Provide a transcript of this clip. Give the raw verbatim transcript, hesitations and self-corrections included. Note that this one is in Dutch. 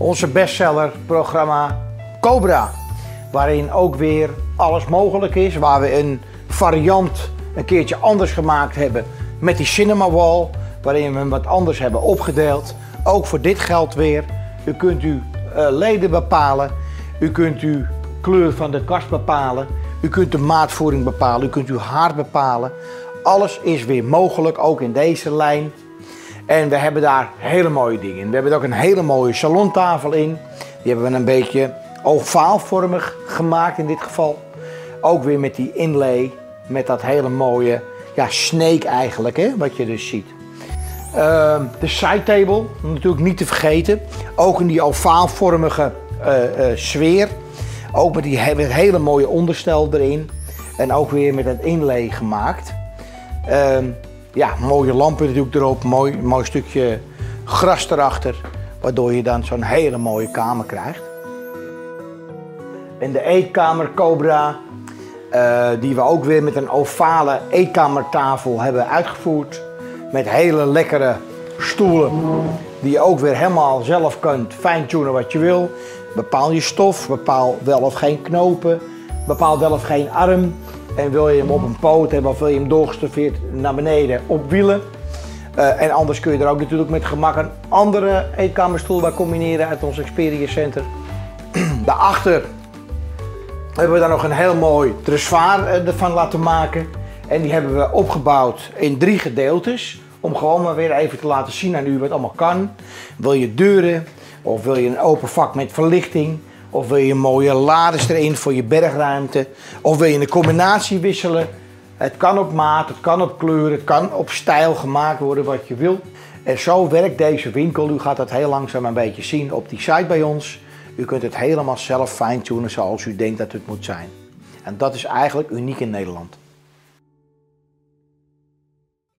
Onze bestseller programma Cobra. Waarin ook weer alles mogelijk is. Waar we een variant een keertje anders gemaakt hebben met die cinema wall. Waarin we hem wat anders hebben opgedeeld. Ook voor dit geldt weer. U kunt uw uh, leden bepalen. U kunt uw kleur van de kast bepalen. U kunt de maatvoering bepalen. U kunt uw haar bepalen. Alles is weer mogelijk, ook in deze lijn. En we hebben daar hele mooie dingen in. We hebben er ook een hele mooie salontafel in. Die hebben we een beetje ovaalvormig gemaakt in dit geval. Ook weer met die inlay, met dat hele mooie, ja, snake eigenlijk, hè, wat je dus ziet. Uh, de side table, natuurlijk niet te vergeten. Ook in die ovaalvormige uh, uh, sfeer. Ook met die he met hele mooie onderstel erin. En ook weer met het inlay gemaakt. Uh, ja, mooie lampen natuurlijk erop. Mooi, mooi stukje gras erachter. Waardoor je dan zo'n hele mooie kamer krijgt. En de eetkamer Cobra. Uh, die we ook weer met een ovale eetkamertafel hebben uitgevoerd. Met hele lekkere stoelen. Die je ook weer helemaal zelf kunt fine-tunen wat je wil. Bepaal je stof, bepaal wel of geen knopen. Bepaal wel of geen arm. En wil je hem op een poot hebben of wil je hem doorgestuveerd naar beneden op wielen. Uh, en anders kun je er ook natuurlijk met gemak een andere eetkamerstoel bij combineren uit ons Experience Center. Daarachter hebben we daar nog een heel mooi dressoir ervan laten maken. En die hebben we opgebouwd in drie gedeeltes. Om gewoon maar weer even te laten zien aan u wat het allemaal kan. Wil je deuren of wil je een open vak met verlichting. Of wil je mooie lades erin voor je bergruimte. Of wil je een combinatie wisselen. Het kan op maat, het kan op kleur, het kan op stijl gemaakt worden wat je wil. En zo werkt deze winkel. U gaat dat heel langzaam een beetje zien op die site bij ons. U kunt het helemaal zelf fine-tunen zoals u denkt dat het moet zijn. En dat is eigenlijk uniek in Nederland.